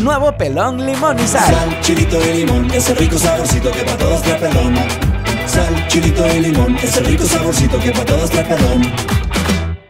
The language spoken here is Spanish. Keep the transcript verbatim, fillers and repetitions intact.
nuevo pelón, limón y sal. Sal, chilito y limón, ese rico saborcito que pa' todos trae pelón. Sal, chilito y limón, ese rico saborcito que pa' todos trae pelón.